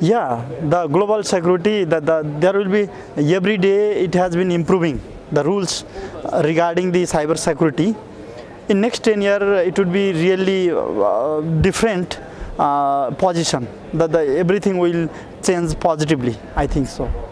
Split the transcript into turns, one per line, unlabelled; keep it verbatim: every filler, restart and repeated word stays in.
Yeah, the global security, the, the, there will be, every day it has been improving, the rules uh, regarding the cyber security. In next ten years, it would be really uh, different uh, position, that the, everything will change positively, I think so.